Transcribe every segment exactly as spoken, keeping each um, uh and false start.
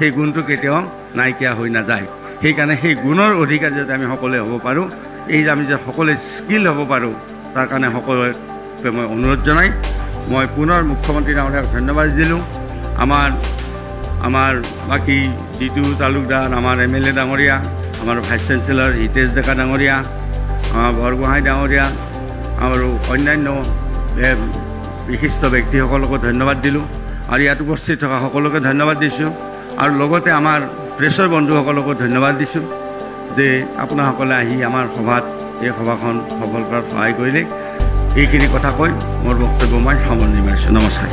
সেই গুণটো কেতিয়াও নাইকিয়া হৈ নাযায়। সেইকাৰণে সেই গুণৰ অধিকাৰী যাতে আমি সকলোৱে হ'ব পাৰোঁ, এই যে আমি যে সকলোৱে স্কিল হ'ব পাৰোঁ, তাৰ কাৰণে সকলোকে মই অনুৰোধ জনাই মই পুনৰ মুখ্যমন্ত্ৰী ডাঙৰীয়াক ধন্যবাদ দিলোঁ। আমাৰ আমাৰ বাকী জিতু তালুকদাৰ, আমাৰ এম এল এ ডাঙৰীয়া, আমাৰ ভাইচ চেঞ্চেলৰ হিতেশ ডেকা ডাঙৰীয়া, আমাৰ বৰগোহাঁই ডাঙৰীয়া আৰু অন্যান্য বিশিষ্ট ব্যক্তিসকলকো ধন্যবাদ দিলোঁ আৰু ইয়াত উপস্থিত থকা সকলোকে ধন্যবাদ দিছোঁ আৰু লগতে আমাৰ প্ৰেছৰ বন্ধুসকলকো ধন্যবাদ দিছোঁ যে আপোনাসকলে আহি আমাৰ সভাত এই সভাখন সফল কৰাত সহায় কৰিলে। এইখিনি কথা কৈ মোৰ বক্তব্য মই সামৰণি মাৰিছোঁ। নমস্কাৰ।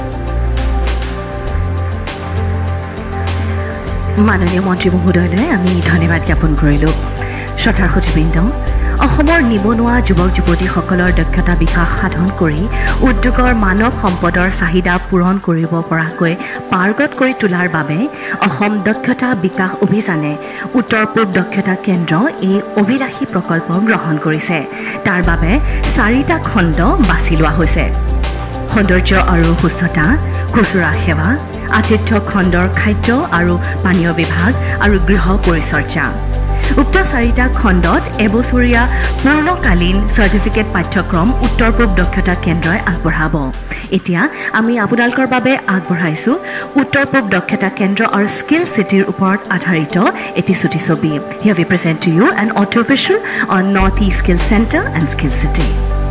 মাননীয় মন্ত্ৰী মহোদয়লৈ আমি ধন্যবাদ জ্ঞাপন কৰিলোঁ। শ্ৰদ্ধাৰ সতীবৃন্দ, অসমৰ নিবনুৱা যুৱক যুৱতীসকলৰ দক্ষতা বিকাশ সাধন কৰি উদ্যোগৰ মানৱ সম্পদৰ চাহিদা পূৰণ কৰিব পৰাকৈ পাৰ্গত কৰি তোলাৰ বাবে অসম দক্ষতা বিকাশ অভিযানে উত্তৰ পূব দক্ষতা কেন্দ্ৰ এই অভিলাষী প্ৰকল্প গ্ৰহণ কৰিছে। তাৰ বাবে চাৰিটা খণ্ড বাছি লোৱা হৈছে: সৌন্দৰ্য আৰু সুস্থতা, খুচুৰা সেৱা, আতিথ্য খণ্ডৰ খাদ্য আৰু পানীয় বিভাগ আৰু গৃহ পৰিচৰ্যা। উক্ত চাৰিটা খণ্ডত এবছৰীয়া পূৰ্ণকালীন চাৰ্টিফিকেট পাঠ্যক্ৰম উত্তৰ পূব দক্ষতা কেন্দ্ৰই আগবঢ়াব। এতিয়া আমি আপোনালোকৰ বাবে আগবঢ়াইছোঁ উত্তৰ পূব দক্ষতা কেন্দ্ৰ আৰু স্কিল চিটিৰ ওপৰত আধাৰিত এটি চুটি ছবি। Here we present to you an auto visual on North East Skill Center and Skill City.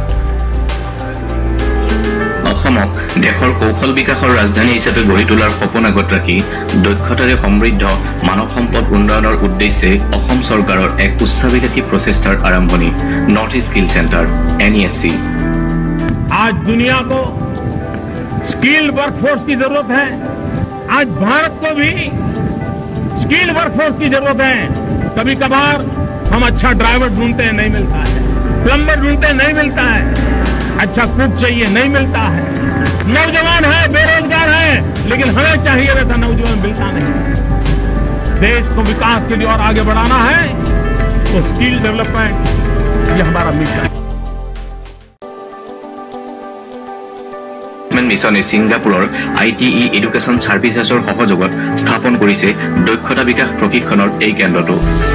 অসমক দেশৰ কৌশল বিকাশৰ ৰাজধানী হিচাপে গঢ়ি তোলাৰ সপোন আগত ৰাখি দক্ষতাৰে সমৃদ্ধ মানৱ সম্পদ উন্নয়নৰ উদ্দেশ্যে অসম চৰকাৰৰ এক উচ্চাভিলাষী প্ৰচেষ্টাৰ আৰম্ভণি north east skill centre N E S C. आज दुनिया को स्किल वर्कफोर्स की जरूरत है। आज भारत को भी स्किल वर्कफोर्स की जरूरत है। कभी कभार हम अच्छा ड्राइवर ढूंढते हैं, नहीं मिलता है। प्लम्बर ढूंढते हैं, नहीं मिलता है। अच्छा कुक चाहिए, नहीं मिलता है। नौजवान है, बेरोजगार है, लेकिन हमें चाहिए वैसा नौजवान मिलता नहीं। देश को विकास के लिए और आगे बढ़ाना है तो स्किल डेवलपमेंट ये हमारा मिशन है। মিছনে ছিংগাপুৰৰ আই টি ই এডুকেশ্যন ছাৰ্ভিচেছৰ সহযোগত স্থাপন কৰিছে দক্ষতা বিকাশ প্ৰশিক্ষণৰ এই কেন্দ্ৰটো।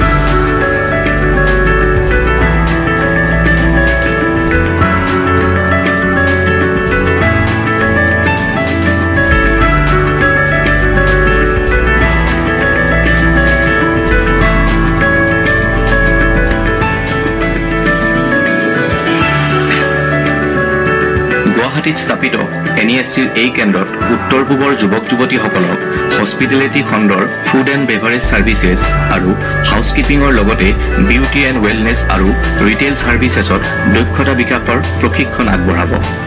গুৱাহাটীত স্থাপিত এন ই এছ চিৰ এই কেন্দ্ৰত উত্তৰ পূবৰ যুৱক যুৱতীসকলক হস্পিটেলিটি খণ্ডৰ ফুড এণ্ড বেভাৰেজ ছাৰ্ভিচেছ আৰু হাউচকিপিঙৰ লগতে বিউটি এণ্ড ৱেলনেছ আৰু ৰিটেইল ছাৰ্ভিচেছত দক্ষতা বিকাশৰ প্ৰশিক্ষণ আগবঢ়াব।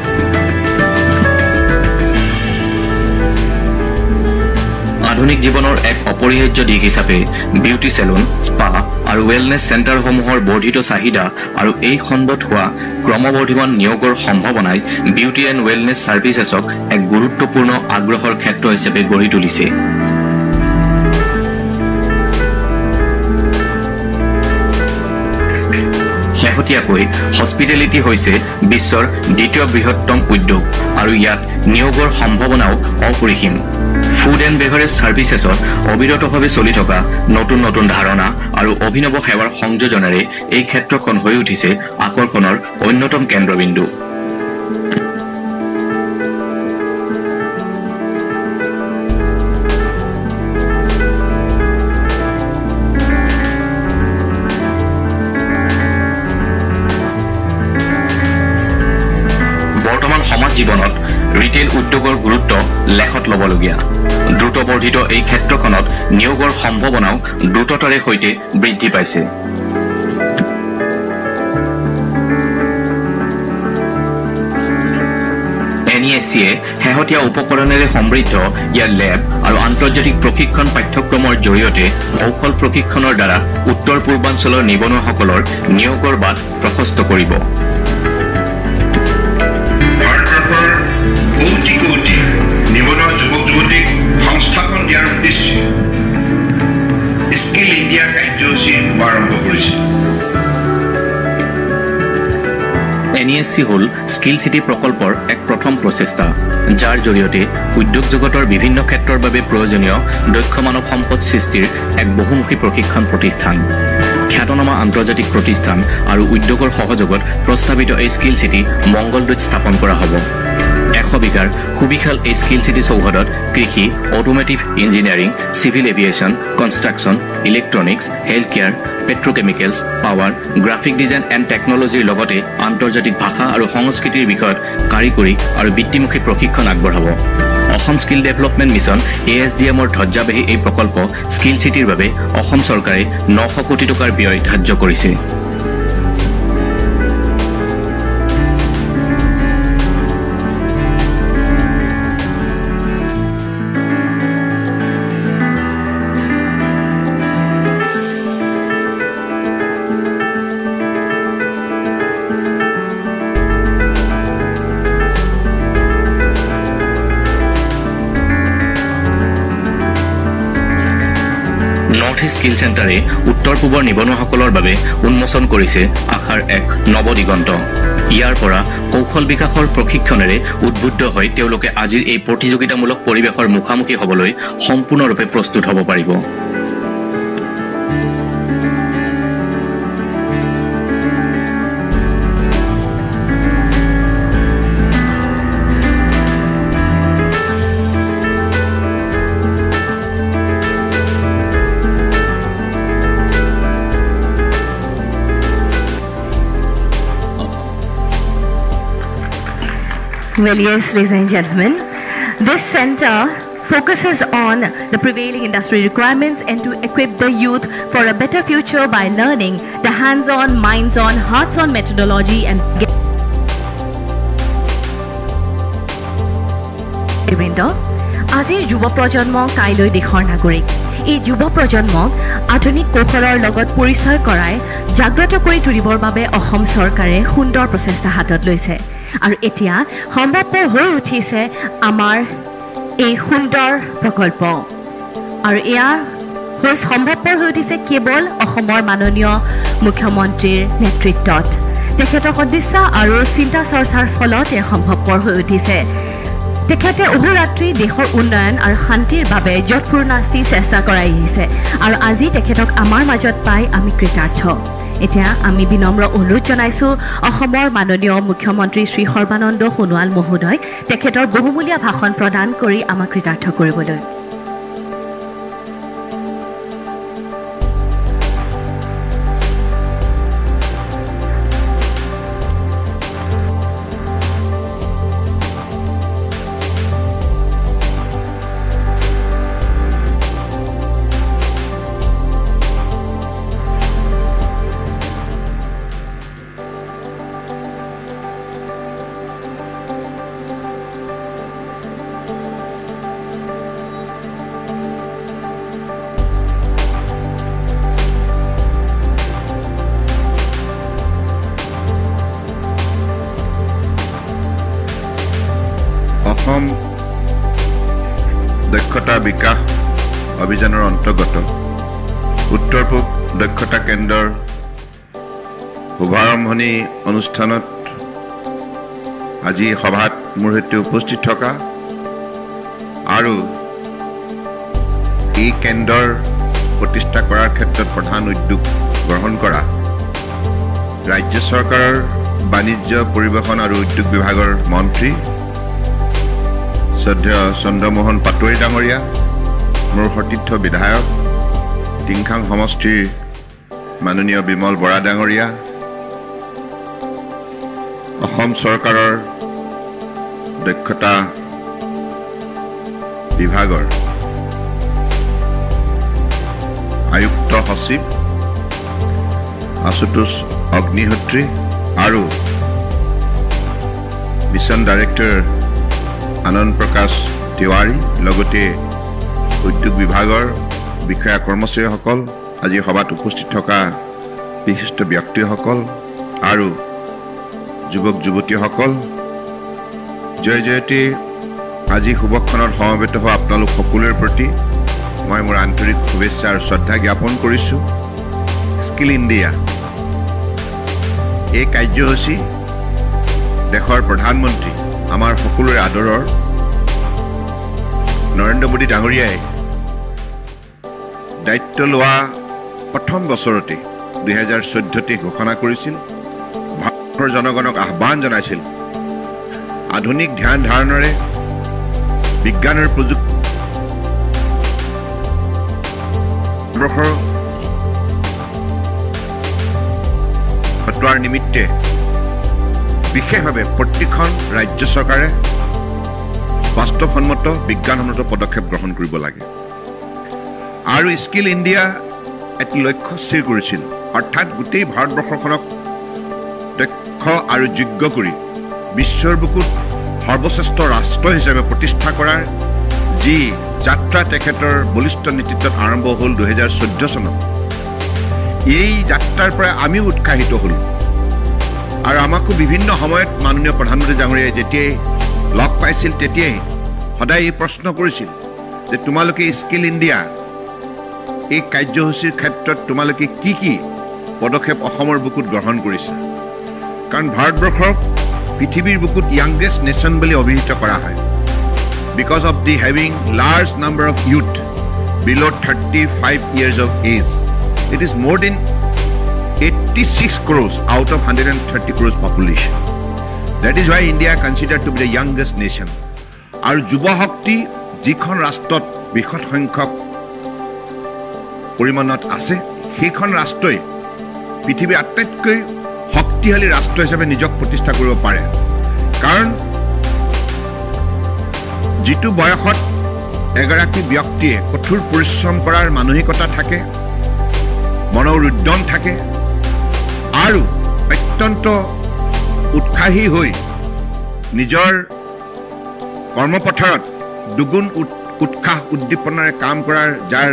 আধুনিক জীৱনৰ এক অপৰিহাৰ্য দিশ হিচাপে বিউটি চেলুন, স্পা আৰু ৱেলনেছ চেণ্টাৰসমূহৰ বৰ্ধিত চাহিদা আৰু এই খণ্ডত হোৱা ক্ৰমবৰ্ধমান নিয়োগৰ সম্ভাৱনাই বিউটি এণ্ড ৱেলনেছ ছাৰ্ভিচেছক এক গুৰুত্বপূৰ্ণ আগ্ৰহৰ ক্ষেত্ৰ হিচাপে গঢ়ি তুলিছে। শেহতীয়াকৈ হস্পিটেলিটি হৈছে বিশ্বৰ দ্বিতীয় বৃহত্তম উদ্যোগ আৰু ইয়াত নিয়োগৰ সম্ভাৱনাও অপৰিসীম। ফুড এণ্ড বেভাৰেজ ছাৰ্ভিচেছত অবিৰতভাৱে চলি থকা নতুন নতুন ধাৰণা আৰু অভিনৱ সেৱাৰ সংযোজনেৰে এই ক্ষেত্ৰখন হৈ উঠিছে আকৰ্ষণৰ অন্যতম কেন্দ্ৰবিন্দু। বৰ্তমান সমাজ জীৱনত ৰিটেইল উদ্যোগৰ গুৰুত্ব লেখত ল'বলগীয়া। দ্ৰুতবৰ্ধিত এই ক্ষেত্ৰখনত নিয়োগৰ সম্ভাৱনাও দ্ৰুততাৰে সৈতে বৃদ্ধি পাইছে। এন ই এছ চিয়ে শেহতীয়া উপকৰণেৰে সমৃদ্ধ ইয়াৰ লেব আৰু আন্তৰ্জাতিক প্ৰশিক্ষণ পাঠ্যক্ৰমৰ জৰিয়তে কৌশল প্ৰশিক্ষণৰ দ্বাৰা উত্তৰ পূৰ্বাঞ্চলৰ নিবনুৱাসকলৰ নিয়োগৰ বাট প্ৰশস্ত কৰিব। কোটি কোটি নিবনুৱা যুৱক যুৱতীক সংস্থাপন দিয়াৰ উদ্দেশ্যে স্কিল ইণ্ডিয়া কাৰ্যসূচী আৰম্ভ কৰিছে। N N E S C হ'ল স্কিল চিটি প্ৰকল্পৰ এক প্ৰথম প্ৰচেষ্টা, যাৰ জৰিয়তে উদ্যোগ জগতৰ বিভিন্ন ক্ষেত্ৰৰ বাবে প্ৰয়োজনীয় দক্ষ মানৱ সম্পদ সৃষ্টিৰ এক বহুমুখী প্ৰশিক্ষণ প্ৰতিষ্ঠান। খ্যাতনামা আন্তৰ্জাতিক প্ৰতিষ্ঠান আৰু উদ্যোগৰ সহযোগত প্ৰস্তাৱিত এই স্কিল চিটি মংগলদৈত স্থাপন কৰা হ'ব। এশ বিঘাৰ সুবিশাল এই স্কিল চিটি চৌহদত কৃষি, automotive engineering, civil aviation, construction, electronics, health care, petrochemicals, power, graphic design and টেকনলজিৰ লগতে আন্তৰ্জাতিক ভাষা আৰু সংস্কৃতিৰ বিষয়ত কাৰিকৰী আৰু বৃত্তিমুখী প্ৰশিক্ষণ আগবঢ়াব। Assam skill development mission A S D এমৰ ধ্বজাবাহী এই প্ৰকল্প স্কিল চিটিৰ বাবে অসম চৰকাৰে নশ কোটি টকাৰ ব্যয় ধাৰ্য কৰিছে। নৰ্থ ইষ্ট স্কিল চেণ্টাৰে উত্তৰ পূবৰ নিবনুৱাসকলৰ বাবে উন্মোচন কৰিছে আশাৰ এক নৱদিগন্ত। ইয়াৰ পৰা কৌশল বিকাশৰ প্ৰশিক্ষণেৰে উদ্বুদ্ধ হৈ তেওঁলোকে আজিৰ এই প্ৰতিযোগিতামূলক পৰিৱেশৰ মুখামুখি হ'বলৈ সম্পূৰ্ণৰূপে প্ৰস্তুত হ'ব পাৰিব। Well, yes, ladies and gentlemen, this center focuses on the prevailing industry requirements and to equip the youth for a better future by learning the hands-on, minds-on, hearts-on methodology and আজিৰ যুৱ প্ৰজন্ম কাইলৈ দেশৰ নাগৰিক। এই যুৱ প্ৰজন্মক আধুনিক কৌশলৰ লগত পৰিচয় কৰাই জাগ্ৰত কৰি তুলিবৰ বাবে অসম চৰকাৰে সুন্দৰ প্ৰচেষ্টা হাতত লৈছে আৰু এতিয়া সম্ভৱপৰ হৈ উঠিছে আমাৰ এই সুন্দৰ প্ৰকল্প আৰু ইয়াৰ সম্ভৱপৰ হৈ উঠিছে কেৱল অসমৰ মাননীয় মুখ্যমন্ত্ৰীৰ নেতৃত্বত। তেখেতৰ সদিচ্ছা আৰু চিন্তা চৰ্চাৰ ফলত এয়া সম্ভৱপৰ হৈ উঠিছে। তেখেতে অহোৰাত্ৰি দেশৰ উন্নয়ন আৰু শান্তিৰ বাবে যৎপূৰ্ণাস্তি চেষ্টা কৰাই আহিছে আৰু আজি তেখেতক আমাৰ মাজত পাই আমি কৃতাৰ্থ। এতিয়া আমি বিনম্ৰ অনুৰোধ জনাইছোঁ অসমৰ মাননীয় মুখ্যমন্ত্ৰী শ্ৰী সৰ্বানন্দ সোণোৱাল মহোদয় তেখেতৰ বহুমূলীয়া ভাষণ প্ৰদান কৰি আমাক কৃতাৰ্থ কৰিবলৈ। অসম দক্ষতা বিকাশ অভিযানৰ অন্তৰ্গত উত্তৰ পূব দক্ষতা কেন্দ্ৰৰ শুভাৰম্ভণি অনুষ্ঠানত আজি সভাত মোৰ সৈতে উপস্থিত থকা আৰু এই কেন্দ্ৰৰ প্ৰতিষ্ঠা কৰাৰ ক্ষেত্ৰত প্ৰধান উদ্যোগ গ্ৰহণ কৰা ৰাজ্য চৰকাৰৰ বাণিজ্য পৰিবহণ আৰু উদ্যোগ বিভাগৰ মন্ত্ৰী শ্ৰদ্ধেয় চন্দ্ৰমোহন পাটোৱাৰী ডাঙৰীয়া, মোৰ সতীৰ্থ বিধায়ক টিংখাং সমষ্টিৰ মাননীয় বিমল বৰা ডাঙৰীয়া, অসম চৰকাৰৰ দক্ষতা বিভাগৰ আয়ুক্ত সচিব আশুতোষ অগ্নিহোত্ৰী আৰু মিছন ডাইৰেক্টৰ আনন্দ প্ৰকাশ তিৱাৰী, লগতে উদ্যোগ বিভাগৰ বিষয়া কৰ্মচাৰীসকল, আজি সভাত উপস্থিত থকা বিশিষ্ট ব্যক্তিসকল আৰু যুৱক যুৱতীসকল, জয় জয়তে আজি শুভক্ষণত সমবেত হোৱা আপোনালোক সকলোৰে প্ৰতি মই মোৰ আন্তৰিক শুভেচ্ছা আৰু শ্ৰদ্ধা জ্ঞাপন কৰিছোঁ। স্কিল ইণ্ডিয়া এই কাৰ্যসূচী দেশৰ প্ৰধানমন্ত্ৰী আমাৰ সকলোৰে আদৰৰ নৰেন্দ্ৰ মোদী ডাঙৰীয়াই দায়িত্ব লোৱা প্ৰথম বছৰতে দুহেজাৰ চৈধ্যতে ঘোষণা কৰিছিল, ভাৰতৰ জনগণক আহ্বান জনাইছিল আধুনিক ধ্যান ধাৰণাৰে বিজ্ঞানৰ প্ৰযুক্তি ঘটোৱাৰ নিমিত্তে বিশেষভাৱে প্ৰতিখন ৰাজ্য চৰকাৰে বাস্তৱসন্মত বিজ্ঞানসন্মত পদক্ষেপ গ্ৰহণ কৰিব লাগে আৰু স্কিল ইণ্ডিয়া এটি লক্ষ্য স্থিৰ কৰিছিল, অৰ্থাৎ গোটেই ভাৰতবৰ্ষখনক দক্ষ আৰু যোগ্য কৰি বিশ্বৰ বুকুত সৰ্বশ্ৰেষ্ঠ ৰাষ্ট্ৰ হিচাপে প্ৰতিষ্ঠা কৰাৰ যি যাত্ৰা তেখেতৰ বলিষ্ঠ নেতৃত্বত আৰম্ভ হ'ল দুহেজাৰ চৈধ্য চনত। এই যাত্ৰাৰ পৰা আমিও উৎসাহিত হ'লোঁ আৰু আমাকো বিভিন্ন সময়ত মাননীয় প্ৰধানমন্ত্ৰী ডাঙৰীয়াই যেতিয়াই লগ পাইছিল তেতিয়াই সদায় এই প্ৰশ্ন কৰিছিল যে তোমালোকে স্কিল ইণ্ডিয়া এই কাৰ্যসূচীৰ ক্ষেত্ৰত তোমালোকে কি কি পদক্ষেপ অসমৰ বুকুত গ্ৰহণ কৰিছা, কাৰণ ভাৰতবৰ্ষক পৃথিৱীৰ বুকুত য়াংগেষ্ট নেশ্যন বুলি অভিহিত কৰা হয় because of the having large number of youth below' thirty five years of age. It is more than eighty-six crores out of one hundred thirty crores population. That is why India considered to be the youngest nation. আৰু যুৱ শক্তি যিখন ৰাষ্ট্ৰত বৃহৎ সংখ্যক পৰিমাণত আছে, সেইখন ৰাষ্ট্ৰই পৃথিৱীৰ আটাইতকৈ শক্তিশালী ৰাষ্ট্ৰ হিচাপে নিজক প্ৰতিষ্ঠা কৰিব পাৰে, কাৰণ যিটো বয়সত এগৰাকী ব্যক্তিয়ে কঠোৰ পৰিশ্ৰম কৰাৰ মানসিকতা থাকে, মনৰ উদ্যম থাকে আৰু অত্যন্ত উৎসাহী হৈ নিজৰ কৰ্মপথাৰত দুগুণ উৎসাহ উদ্দীপনাৰে কাম কৰাৰ যাৰ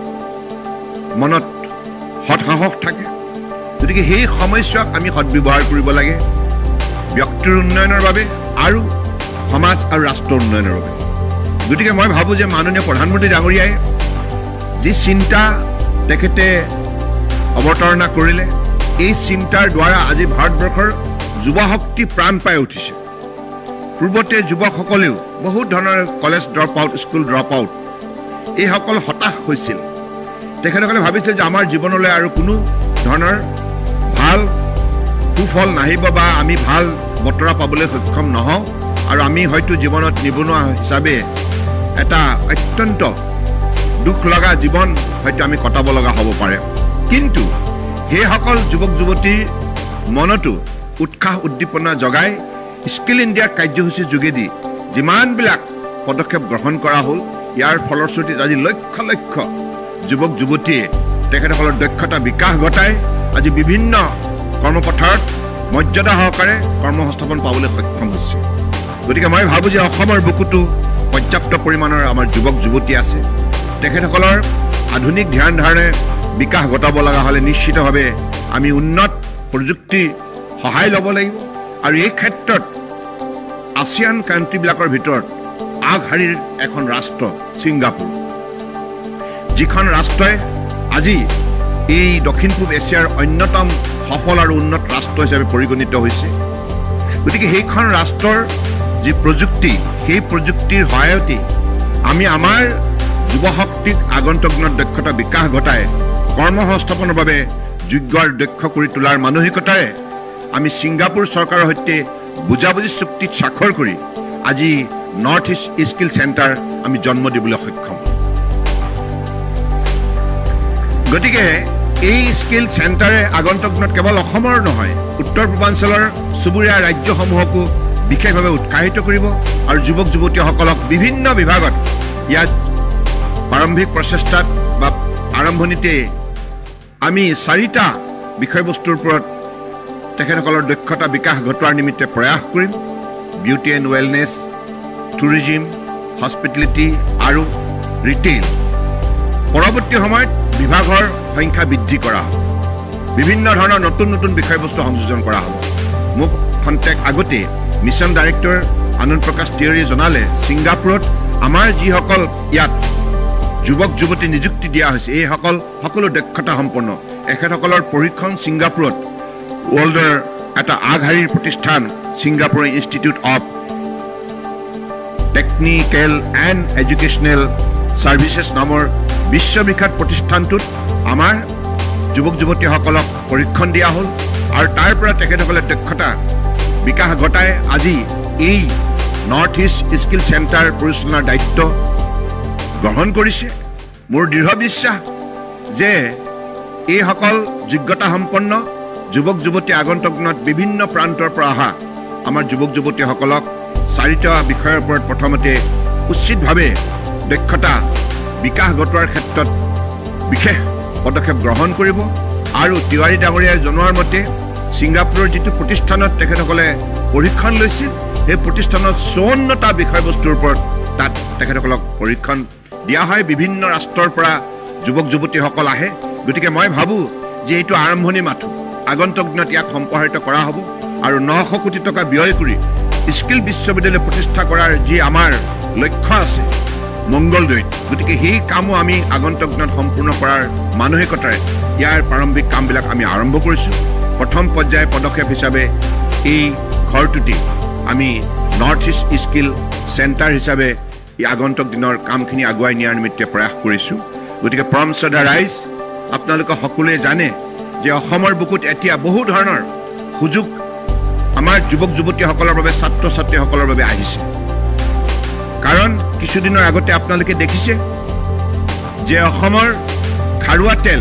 মনত সৎসাহস থাকে, গতিকে সেই সময়ছোৱাক আমি সদ্ব্যৱহাৰ কৰিব লাগে ব্যক্তিৰ উন্নয়নৰ বাবে আৰু সমাজ আৰু ৰাষ্ট্ৰৰ উন্নয়নৰ বাবে। গতিকে মই ভাবোঁ যে মাননীয় প্ৰধানমন্ত্ৰী ডাঙৰীয়াই যি চিন্তা তেখেতে অৱতাৰণা কৰিলে, এই চিন্তাৰ দ্বাৰা আজি ভাৰতবৰ্ষৰ যুৱ শক্তি প্ৰাণ পাই উঠিছে। পূৰ্বতে যুৱকসকলেও বহুত ধৰণৰ college drop out, school drop out, এইসকল হতাশ হৈছিল। তেখেতসকলে ভাবিছিল যে আমাৰ জীৱনলৈ আৰু কোনো ধৰণৰ ভাল সুফল নাহিব বা আমি ভাল বতৰা পাবলৈ সক্ষম নহওঁ আৰু আমি হয়তো জীৱনত নিবনুৱা হিচাপে এটা অত্যন্ত দুখ লগা জীৱন হয়তো আমি কটাব লগা হ'ব পাৰে। কিন্তু সেইসকল যুৱক যুৱতীৰ মনতো উৎসাহ উদ্দীপনা জগাই স্কিল ইণ্ডিয়া কাৰ্যসূচীৰ যোগেদি যিমানবিলাক পদক্ষেপ গ্ৰহণ কৰা হ'ল, ইয়াৰ ফলশ্ৰুতিত আজি লক্ষ লক্ষ যুৱক যুৱতীয়ে তেখেতসকলৰ দক্ষতা বিকাশ ঘটাই আজি বিভিন্ন কৰ্মপথাৰত মৰ্যাদা সহকাৰে কৰ্মসংস্থাপন পাবলৈ সক্ষম হৈছে। গতিকে মই ভাবোঁ যে অসমৰ বুকুতো পৰ্যাপ্ত পৰিমাণৰ আমাৰ যুৱক যুৱতী আছে। তেখেতসকলৰ আধুনিক ধ্যান ধাৰণে বিকাশ ঘটাব লগা হ'লে নিশ্চিতভাৱে আমি উন্নত প্ৰযুক্তিৰ সহায় ল'ব লাগিব আৰু এই ক্ষেত্ৰত আছিয়ান কাণ্ট্ৰিবিলাকৰ ভিতৰত আগশাৰীৰ এখন ৰাষ্ট্ৰ ছিংগাপুৰ, যিখন ৰাষ্ট্ৰই আজি এই দক্ষিণ পূব এছিয়াৰ অন্যতম সফল আৰু উন্নত ৰাষ্ট্ৰ হিচাপে পৰিগণিত হৈছে। গতিকে সেইখন ৰাষ্ট্ৰৰ যি প্ৰযুক্তি, সেই প্ৰযুক্তিৰ সহায়তে আমি আমাৰ যুৱ শক্তিক আগন্তুক দিনত দক্ষতা বিকাশ ঘটাই কৰ্মসংস্থাপনৰ বাবে যোগ্য আৰু দক্ষ কৰি তোলাৰ মানসিকতাৰে আমি ছিংগাপুৰ চৰকাৰৰ সৈতে বুজাবুজি চুক্তিত স্বাক্ষৰ কৰি আজি নৰ্থ ইষ্ট স্কিল চেণ্টাৰ আমি জন্ম দিবলৈ সক্ষম। গতিকে এই স্কিল চেণ্টাৰে আগন্তুক দিনত কেৱল অসমৰ নহয়, উত্তৰ পূৰ্বাঞ্চলৰ চুবুৰীয়া ৰাজ্যসমূহকো বিশেষভাৱে উৎসাহিত কৰিব আৰু যুৱক যুৱতীসকলক বিভিন্ন বিভাগত ইয়াত প্ৰাৰম্ভিক প্ৰচেষ্টাত বা আৰম্ভণিতে আমি চাৰিটা বিষয়বস্তুৰ ওপৰত তেখেতসকলৰ দক্ষতা বিকাশ ঘটোৱাৰ নিমিত্তে প্ৰয়াস কৰিম: beauty and wellness, tourism, hospitality আৰু ৰিটেইল। পৰৱৰ্তী সময়ত বিভাগৰ সংখ্যা বৃদ্ধি কৰা হ'ব, বিভিন্ন ধৰণৰ নতুন নতুন বিষয়বস্তু সংযোজন কৰা হ'ব। মোক খন্তেক আগতে মিছন ডাইৰেক্টৰ আনন্দ প্ৰকাশ তিৱাৰীয়ে জনালে, ছিংগাপুৰত আমাৰ যিসকল ইয়াত যুৱক যুৱতী নিযুক্তি দিয়া হৈছে, এইসকল সকলো দক্ষতা সম্পন্ন। এখেতসকলৰ প্ৰশিক্ষণ ছিংগাপুৰত ৱৰ্ল্ডৰ এটা আগশাৰীৰ প্ৰতিষ্ঠান Singapore institute of technical and educational services নামৰ বিশ্ববিখ্যাত প্ৰতিষ্ঠানটোত আমাৰ যুৱক যুৱতীসকলক প্ৰশিক্ষণ দিয়া হ'ল আৰু তাৰ পৰা তেখেতসকলে দক্ষতা বিকাশ ঘটাই আজি এই নৰ্থ ইষ্ট স্কিল চেণ্টাৰ পৰিচালনাৰ দায়িত্ব গ্ৰহণ কৰিছে। মোৰ দৃঢ় বিশ্বাস যে এইসকল যোগ্যতা সম্পন্ন যুৱক যুৱতী আগন্তুক দিনত বিভিন্ন প্ৰান্তৰ পৰা অহা আমাৰ যুৱক যুৱতীসকলক চাৰিটা বিষয়ৰ ওপৰত প্ৰথমতে উচিতভাৱে দক্ষতা বিকাশ ঘটোৱাৰ ক্ষেত্ৰত বিশেষ পদক্ষেপ গ্ৰহণ কৰিব আৰু তিৱাৰী ডাঙৰীয়াই জনোৱাৰ মতে ছিংগাপুৰৰ যিটো প্ৰতিষ্ঠানত তেখেতসকলে প্ৰশিক্ষণ লৈছিল সেই প্ৰতিষ্ঠানত চৌৱন্নটা বিষয়বস্তুৰ ওপৰত তাত তেখেতসকলক প্ৰশিক্ষণ দিয়া হয়। বিভিন্ন ৰাষ্ট্ৰৰ পৰা যুৱক যুৱতীসকল আহে। গতিকে মই ভাবোঁ যে এইটো আৰম্ভণি মাথো, আগন্তুক দিনত ইয়াক সম্প্ৰসাৰিত কৰা হ'ব আৰু নশ কোটি টকা ব্যয় কৰি স্কিল বিশ্ববিদ্যালয় প্ৰতিষ্ঠা কৰাৰ যি আমাৰ লক্ষ্য আছে মংগলদৈত, গতিকে সেই কামো আমি আগন্তুক দিনত সম্পূৰ্ণ কৰাৰ মানসিকতাৰে ইয়াৰ প্ৰাৰম্ভিক কামবিলাক আমি আৰম্ভ কৰিছোঁ। প্ৰথম পৰ্যায়ৰ পদক্ষেপ হিচাপে এই ঘৰটোতে আমি নৰ্থ ইষ্ট স্কিল চেণ্টাৰ হিচাপে এই আগন্তুক দিনৰ কামখিনি আগুৱাই নিয়াৰ নিমিত্তে প্ৰয়াস কৰিছোঁ। গতিকে পৰম শ্ৰদ্ধা ৰাইজ, আপোনালোকে সকলোৱে জানে যে অসমৰ বুকুত এতিয়া বহু ধৰণৰ সুযোগ আমাৰ যুৱক যুৱতীসকলৰ বাবে ছাত্ৰ ছাত্ৰীসকলৰ বাবে আহিছে। কাৰণ কিছুদিনৰ আগতে আপোনালোকে দেখিছে যে অসমৰ খাৰুৱা তেল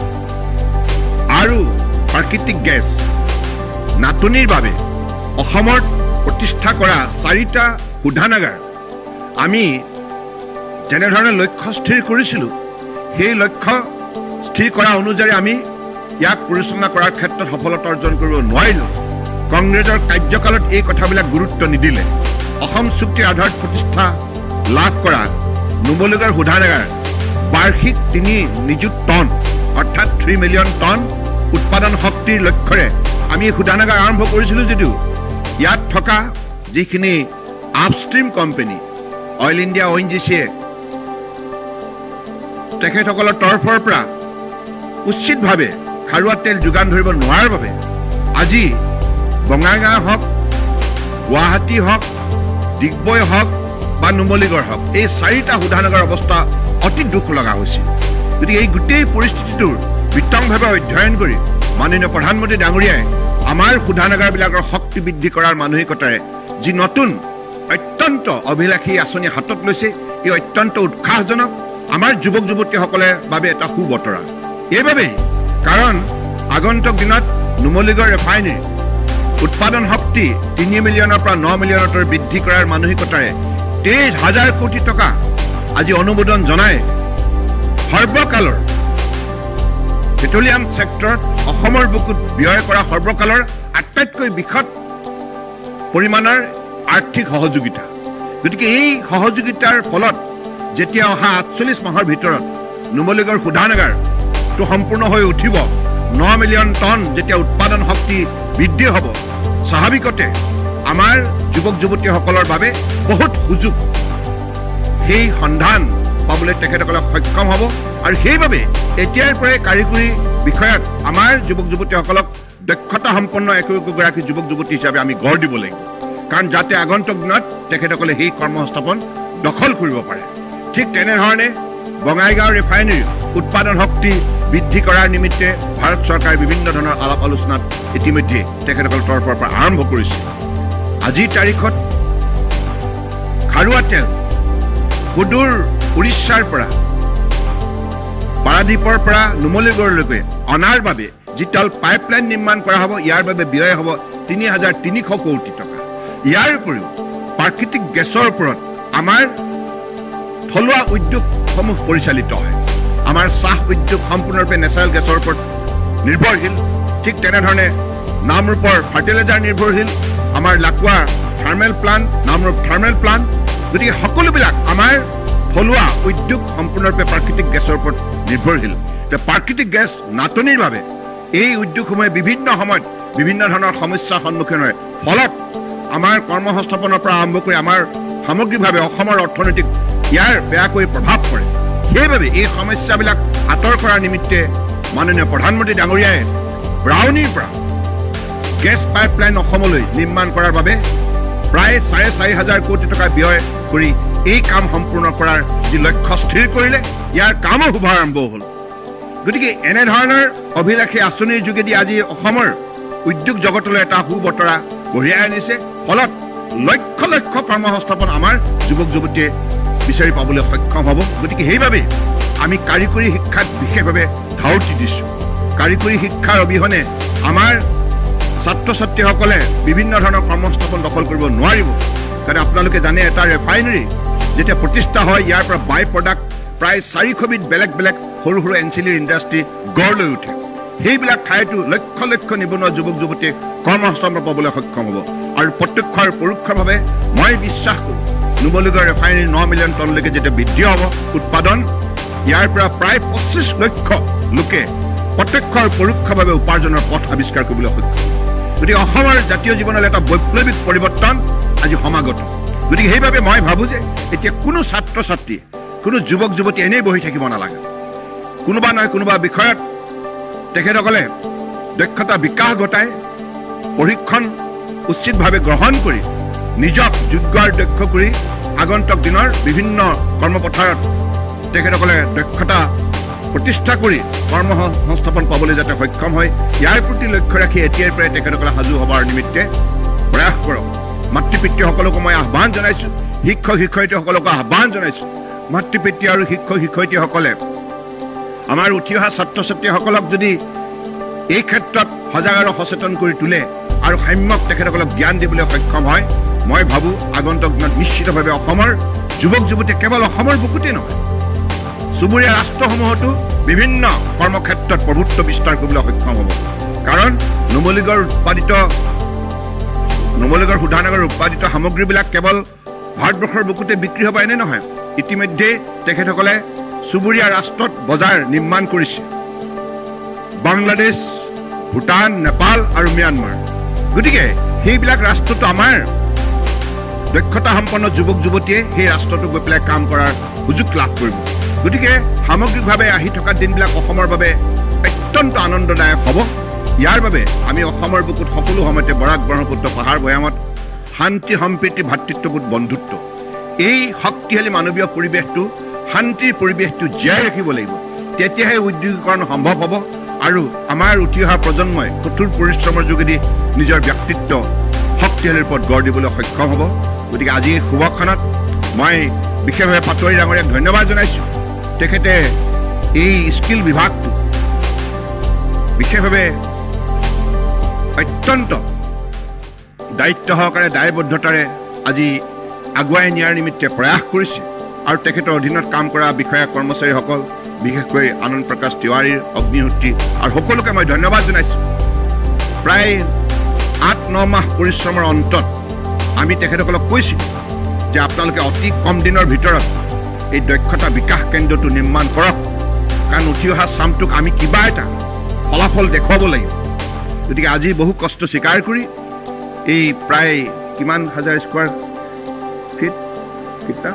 আৰু প্ৰাকৃতিক গেছ নাটনিৰ বাবে অসমত প্ৰতিষ্ঠা কৰা চাৰিটা শোধনাগাৰ আমি যেনেধৰণে লক্ষ্য স্থিৰ কৰিছিলোঁ সেই লক্ষ্য স্থিৰ কৰা অনুযায়ী আমি ইয়াক পৰিচালনা কৰাৰ ক্ষেত্ৰত সফলতা অৰ্জন কৰিব নোৱাৰিলোঁ। কংগ্ৰেছৰ কাৰ্যকালত এই কথাবিলাক গুৰুত্ব নিদিলে। অসম চুক্তিৰ আধাৰত প্ৰতিষ্ঠা লাভ কৰা নুমলীগড় শোধনাগাৰ বাৰ্ষিক তিনি নিযুত টন অৰ্থাৎ থ্ৰী মিলিয়ন টন উৎপাদন শক্তিৰ লক্ষ্যৰে আমি শোধনাগাৰ আৰম্ভ কৰিছিলোঁ যদিও ইয়াত থকা যিখিনি upstream company oil India O' N G চিয়ে তেখেতসকলৰ তৰফৰ পৰা উচিতভাৱে খাৰুৱা তেল যোগান ধৰিব নোৱাৰাৰ বাবে আজি বঙাইগাঁও হওক, গুৱাহাটী হওক, ডিগবৈ হওক বা নুমলীগড় হওক, এই চাৰিটা শোধনাগাৰৰ অৱস্থা অতি দুখ লগা হৈছিল। গতিকে এই গোটেই পৰিস্থিতিটোৰ বিতংভাৱে অধ্যয়ন কৰি মাননীয় প্ৰধানমন্ত্ৰী ডাঙৰীয়াই আমাৰ শোধনাগাৰবিলাকৰ শক্তি বৃদ্ধি কৰাৰ মানসিকতাৰে যি নতুন অত্যন্ত অভিলাষী আঁচনি হাতত লৈছে, এই অত্যন্ত উৎসাহজনক আমাৰ যুৱক যুৱতীসকলৰ বাবে এটা সুবতৰা। এইবাবেই কাৰণ আগন্তুক দিনত নুমলীগড় ৰিফাইনেৰী উৎপাদন শক্তি তিনি মিলিয়নৰ পৰা ন মিলিয়নতৰ বৃদ্ধি কৰাৰ মানসিকতাৰে তেইছ হাজাৰ কোটি টকা আজি অনুমোদন জনাই সৰ্বকালৰ পেট্ৰলিয়াম ছেক্টৰত অসমৰ বুকুত ব্যয় কৰা সৰ্বকালৰ আটাইতকৈ বৃহৎ পৰিমাণৰ আৰ্থিক সহযোগিতা। গতিকে এই সহযোগিতাৰ ফলত যেতিয়া অহা আঠচল্লিছ মাহৰ ভিতৰত নুমলীগড় শোধনাগাৰটো সম্পূৰ্ণ হৈ উঠিব, ন মিলিয়ন টন যেতিয়া উৎপাদন শক্তি বৃদ্ধি হ'ব, স্বাভাৱিকতে আমাৰ যুৱক যুৱতীসকলৰ বাবে বহুত সুযোগ সেই সন্ধান পাবলৈ তেখেতসকলক সক্ষম হ'ব। আৰু সেইবাবে এতিয়াৰ পৰাই কাৰিকৰী বিষয়ত আমাৰ যুৱক যুৱতীসকলক দক্ষতা সম্পন্ন একো একোগৰাকী যুৱক যুৱতী হিচাপে আমি গঢ় দিব লাগিব, কাৰণ যাতে আগন্তুক দিনত তেখেতসকলে সেই কৰ্মসংস্থাপন দখল কৰিব পাৰে। ঠিক তেনেধৰণে বঙাইগাঁও ৰিফাইনেৰী উৎপাদন শক্তি বৃদ্ধি কৰাৰ নিমিত্তে ভাৰত চৰকাৰে বিভিন্ন ধৰণৰ আলাপ আলোচনাত ইতিমধ্যে তেখেতসকলৰ তৰফৰ পৰা আৰম্ভ কৰিছে। আজিৰ তাৰিখত খাৰুৱা তেল সুদূৰ উৰিষ্যাৰ পৰা পাৰাদ্বীপৰ পৰা নুমলীগড়লৈকে অনাৰ বাবে যি তেল পাইপলাইন নিৰ্মাণ কৰা হ'ব, ইয়াৰ বাবে ব্যয় হ'ব তিনি হাজাৰ তিনিশ কোটি টকা। ইয়াৰ উপৰিও প্ৰাকৃতিক গেছৰ ওপৰত আমাৰ থলুৱা উদ্যোগসমূহ পৰিচালিত হয়। আমাৰ চাহ উদ্যোগ সম্পূৰ্ণৰূপে নেচাৰেল গেছৰ ওপৰত নিৰ্ভৰশীল। ঠিক তেনেধৰণে নামৰূপৰ ফাৰ্টিলাইজাৰ নিৰ্ভৰশীল, আমাৰ Lakwa thermal plant, Namrup thermal plant. গতিকে সকলোবিলাক আমাৰ থলুৱা উদ্যোগ সম্পূৰ্ণৰূপে প্ৰাকৃতিক গেছৰ ওপৰত নিৰ্ভৰশীল। প্ৰাকৃতিক গেছ নাটনিৰ বাবে এই উদ্যোগসমূহে বিভিন্ন সময়ত বিভিন্ন ধৰণৰ সমস্যাৰ সন্মুখীন হয়। ফলত আমাৰ কৰ্মসংস্থাপনৰ পৰা আৰম্ভ কৰি আমাৰ সামগ্ৰিকভাৱে অসমৰ অৰ্থনৈতিক ইয়াৰ বেয়াকৈ প্ৰভাৱ পৰে। সেইবাবে এই সমস্যাবিলাক আঁতৰ কৰাৰ নিমিত্তে মাননীয় প্ৰধানমন্ত্ৰী ডাঙৰীয়াই ব্ৰাউনিৰ পৰা গেছ পাইপলাইন অসমলৈ নিৰ্মাণ কৰাৰ বাবে প্ৰায় চাৰে চাৰি হাজাৰ কোটি টকা ব্যয় কৰি এই কাম সম্পূৰ্ণ কৰাৰ যি লক্ষ্য স্থিৰ কৰিলে ইয়াৰ কামো শুভাৰম্ভ হ'ল। গতিকে এনেধৰণৰ অভিলাষী আঁচনিৰ যোগেদি আজি অসমৰ উদ্যোগ জগতলৈ এটা সুবতৰা কঢ়িয়াই আনিছে, ফলত লক্ষ লক্ষ কৰ্মসংস্থাপন আমাৰ যুৱক যুৱতীয়ে বিচাৰি পাবলৈ সক্ষম হ'ব। গতিকে সেইবাবে আমি কাৰিকৰী শিক্ষাত বিশেষভাৱে ধাউতি দিছোঁ। কাৰিকৰী শিক্ষাৰ অবিহনে আমাৰ ছাত্ৰ ছাত্ৰীসকলে বিভিন্ন ধৰণৰ কৰ্মসংস্থাপন দখল কৰিব নোৱাৰিব। কাৰণ আপোনালোকে জানে এটা ৰেফাইনেৰী যেতিয়া প্ৰতিষ্ঠা হয় ইয়াৰ পৰা বাই প্ৰডাক্ট প্ৰায় চাৰিশবিধ বেলেগ বেলেগ সৰু সৰু এনচিলিৰ ইণ্ডাষ্ট্ৰী গঢ় লৈ উঠে। সেইবিলাক ঠাইতো লক্ষ লক্ষ নিবনুৱা যুৱক যুৱতীয়ে কৰ্মসংস্থাপন পাবলৈ সক্ষম হ'ব। আৰু প্ৰত্যক্ষ আৰু পৰোক্ষভাৱে মই বিশ্বাস কৰোঁ নুমলীগড় ৰেফাইনেৰী ন মিলিয়ন টনলৈকে যেতিয়া বৃদ্ধি হ'ব উৎপাদন, ইয়াৰ পৰা প্ৰায় পঁচিছ লক্ষ লোকে প্ৰত্যক্ষ আৰু পৰোক্ষভাৱে উপাৰ্জনৰ পথ আৱিষ্কাৰ কৰিবলৈ সক্ষম। গতিকে অসমৰ জাতীয় জীৱনলৈ এটা বৈপ্লৱিক পৰিৱৰ্তন আজি সমাগত। গতিকে সেইবাবে মই ভাবোঁ যে এতিয়া কোনো ছাত্ৰ ছাত্ৰী কোনো যুৱক যুৱতী এনেই বহি থাকিব নালাগে। কোনোবা নহয় কোনোবা বিষয়ত তেখেতসকলে দক্ষতা বিকাশ ঘটাই প্ৰশিক্ষণ উচিতভাৱে গ্ৰহণ কৰি নিজক যোগ্য আৰু দক্ষ কৰি আগন্তুক দিনৰ বিভিন্ন কৰ্মপথাৰত তেখেতসকলে দক্ষতা প্ৰতিষ্ঠা কৰি কৰ্ম সংস্থাপন পাবলৈ যাতে সক্ষম হয় ইয়াৰ প্ৰতি লক্ষ্য ৰাখি এতিয়াৰ পৰাই তেখেতসকলে সাজু হ'বৰ নিমিত্তে প্ৰয়াস কৰক। মাতৃ পিতৃসকলকো মই আহ্বান জনাইছোঁ, শিক্ষক শিক্ষয়িত্ৰীসকলকো আহ্বান জনাইছোঁ। মাতৃ পিতৃ আৰু শিক্ষক শিক্ষয়িত্ৰীসকলে আমাৰ উঠি অহা ছাত্ৰ ছাত্ৰীসকলক যদি এই ক্ষেত্ৰত সজাগ আৰু সচেতন কৰি তোলে আৰু সাম্যক তেখেতসকলক জ্ঞান দিবলৈ সক্ষম হয়, মই ভাবোঁ আগন্তুক দিনত নিশ্চিতভাৱে অসমৰ যুৱক যুৱতীয়ে কেৱল অসমৰ বুকুতেই নহয় চুবুৰীয়া ৰাষ্ট্ৰসমূহতো বিভিন্ন কৰ্মক্ষেত্ৰত প্ৰভুত্ব বিস্তাৰ কৰিবলৈ সক্ষম হ'ব। কাৰণ নুমলীগড় উৎপাদিত নুমলীগড় শোধানাগাৰ উৎপাদিত সামগ্ৰীবিলাক কেৱল ভাৰতবৰ্ষৰ বুকুতে বিক্ৰী হ'ব এনে নহয়, ইতিমধ্যে তেখেতসকলে চুবুৰীয়া ৰাষ্ট্ৰত বজাৰ নিৰ্মাণ কৰিছে, বাংলাদেশ, ভূটান, নেপাল আৰু ম্যানমাৰ। গতিকে সেইবিলাক ৰাষ্ট্ৰতো আমাৰ দক্ষতা সম্পন্ন যুৱক যুৱতীয়ে সেই ৰাষ্ট্ৰটো গৈ পেলাই কাম কৰাৰ সুযোগ লাভ কৰিব। গতিকে সামগ্ৰিকভাৱে আহি থকা দিনবিলাক অসমৰ বাবে অত্যন্ত আনন্দদায়ক হ'ব। ইয়াৰ বাবে আমি অসমৰ বুকুত সকলো সময়তে বৰাক ব্ৰহ্মপুত্ৰ পাহাৰ ভৈয়ামত শান্তি সম্প্ৰীতি ভাতৃত্ববোধ বন্ধুত্ব এই শক্তিশালী মানৱীয় পৰিৱেশটো শান্তিৰ পৰিৱেশটো জীয়াই ৰাখিব লাগিব। তেতিয়াহে উদ্যোগীকৰণ সম্ভৱ হ'ব আৰু আমাৰ উঠি অহা প্ৰজন্মই কঠোৰ পৰিশ্ৰমৰ যোগেদি নিজৰ ব্যক্তিত্ব শক্তিশালীৰ ওপৰত গঢ় দিবলৈ সক্ষম হ'ব। গতিকে আজি এই শুভক্ষণত মই বিশেষভাৱে পাটোৱাৰী ডাঙৰীয়াক ধন্যবাদ জনাইছোঁ। তেখেতে এই স্কিল বিভাগটো বিশেষভাৱে অত্যন্ত দায়িত্ব সহকাৰে দায়বদ্ধতাৰে আজি আগুৱাই নিয়াৰ নিমিত্তে প্ৰয়াস কৰিছে আৰু তেখেতৰ অধীনত কাম কৰা বিষয়া কৰ্মচাৰীসকল বিশেষকৈ আনন্দ প্ৰকাশ তিৱাৰীৰ অগ্নিহোত্ৰী আৰু সকলোকে মই ধন্যবাদ জনাইছোঁ। প্ৰায় আঠ ন মাহ পৰিশ্ৰমৰ অন্তত আমি তেখেতসকলক কৈছিলোঁ যে আপোনালোকে অতি কম দিনৰ ভিতৰত এই দক্ষতা বিকাশ কেন্দ্ৰটো নিৰ্মাণ কৰক, কাৰণ উঠি অহা চামটোক আমি কিবা এটা ফলাফল দেখুৱাব লাগিব। গতিকে আজি বহু কষ্ট স্বীকাৰ কৰি এই প্ৰায় কিমান হাজাৰ স্কোৱাৰ ফিট ফিটটা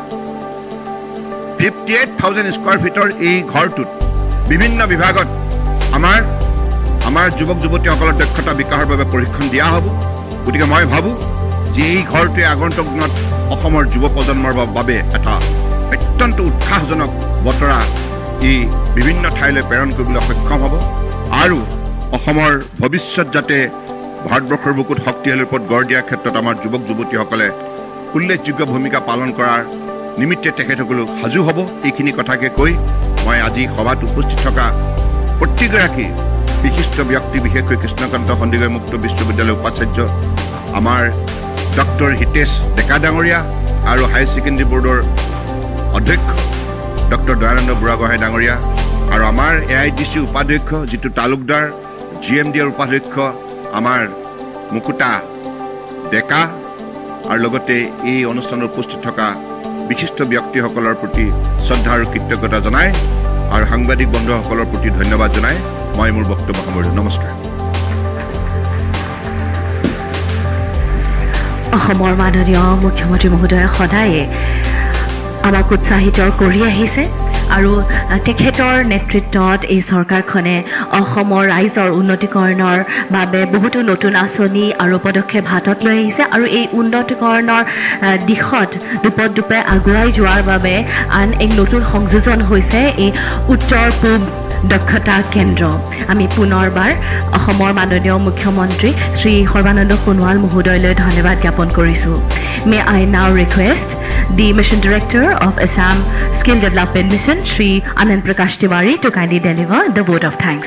ফিফটি এইট থাউজেণ্ড স্কোৱাৰ ফিটৰ এই ঘৰটোত বিভিন্ন বিভাগত আমাৰ আমাৰ যুৱক যুৱতীসকলৰ দক্ষতা বিকাশৰ বাবে প্ৰশিক্ষণ দিয়া হ'ব। গতিকে মই ভাবোঁ যে এই ঘৰটোৱে আগন্তুক দিনত অসমৰ যুৱ প্ৰজন্মৰ বাবে এটা অত্যন্ত উৎসাহজনক বতৰা ই বিভিন্ন ঠাইলৈ প্ৰেৰণ কৰিবলৈ সক্ষম হ'ব আৰু অসমৰ ভৱিষ্যত যাতে ভাৰতবৰ্ষৰ বুকুত শক্তিশালীৰ ওপৰত গঢ় দিয়াৰ ক্ষেত্ৰত আমাৰ যুৱক যুৱতীসকলে উল্লেখযোগ্য ভূমিকা পালন কৰাৰ নিমিত্তে তেখেতসকলো সাজু হ'ব। এইখিনি কথাকে কৈ মই আজি সভাত উপস্থিত থকা প্ৰত্যেকগৰাকী বিশিষ্ট ব্যক্তি বিশেষকৈ কৃষ্ণকান্ত সন্দিকৈ মুক্ত বিশ্ববিদ্যালয়ৰ উপাচাৰ্য আমাৰ ডক্টৰ হিতেশ ডেকা ডাঙৰীয়া আৰু হায়াৰ ছেকেণ্ডেৰী বৰ্ডৰ অধ্যক্ষ ডক্টৰ দয়ানন্দ বুঢ়াগোহাঁই ডাঙৰীয়া আৰু আমাৰ এ আই ডি চি উপাধ্যক্ষ যিটো তালুকদাৰ জি এম ডিৰ উপাধ্যক্ষ আমাৰ মুকুতা ডেকা আৰু লগতে এই অনুষ্ঠানত উপস্থিত থকা বিশিষ্ট ব্যক্তিসকলৰ প্ৰতি শ্ৰদ্ধা আৰু কৃতজ্ঞতা জনাই আৰু সাংবাদিক বন্ধুসকলৰ প্ৰতি ধন্যবাদ জনাই মই মোৰ বক্তব্য সামৰিলোঁ। নমস্কাৰ। অসমৰ মাননীয় মুখ্যমন্ত্ৰী মহোদয়ে সদায়ে আমাক উৎসাহিত কৰি আহিছে আৰু তেখেতৰ নেতৃত্বত এই চৰকাৰখনে অসমৰ ৰাইজৰ উন্নতিকৰণৰ বাবে বহুতো নতুন আঁচনি আৰু পদক্ষেপ হাতত লৈ আহিছে আৰু এই উন্নতিকৰণৰ দিশত দুপদ দুপে আগুৱাই যোৱাৰ বাবে আন এক নতুন সংযোজন হৈছে এই উত্তৰ পূব দক্ষতা কেন্দ্ৰ। আমি পুনৰবাৰ অসমৰ মাননীয় মুখ্যমন্ত্ৰী শ্ৰী সৰ্বানন্দ সোণোৱাল মহোদয়লৈ ধন্যবাদ জ্ঞাপন কৰিছোঁ। May I now request the Mission Director of Assam Skill Development Mission, Shri Anand Prakash Tiwari, to kindly deliver the vote of thanks.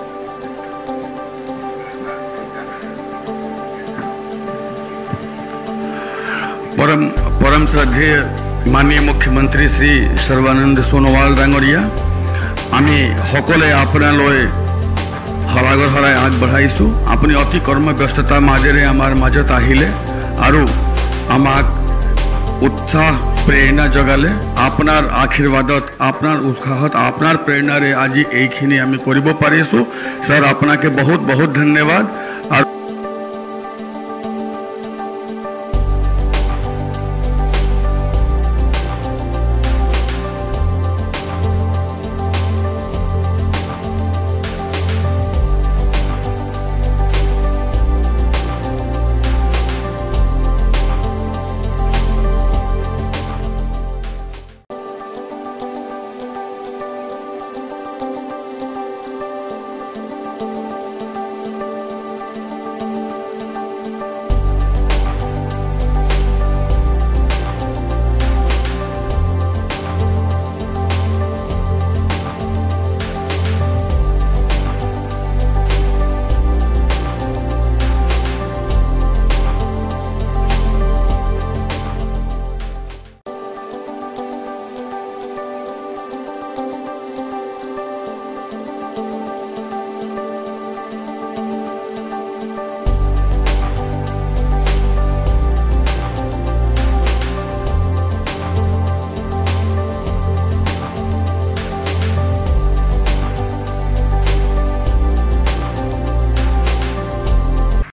परम परम श्रद्धेय माननीय मुख्यमंत्री श्री सर्वानंद सोनोवाल डांगरिया, आमी सकले आपनाলৈ हरागर हराय আগবঢ়াইছোঁ। আপুনি অতি কৰ্মব্যস্ততাৰ মাজেৰে আমাৰ মাজত আহিলে আৰু আমাক উৎসাহ প্ৰেৰণা জগালে। আপোনাৰ আশীৰ্বাদত, আপোনাৰ উৎসাহত, আপোনাৰ প্ৰেৰণাৰে আজি এইখিনি আমি কৰিব পাৰিছোঁ। ছাৰ, আপোনাকে বহুত বহুত ধন্যবাদ।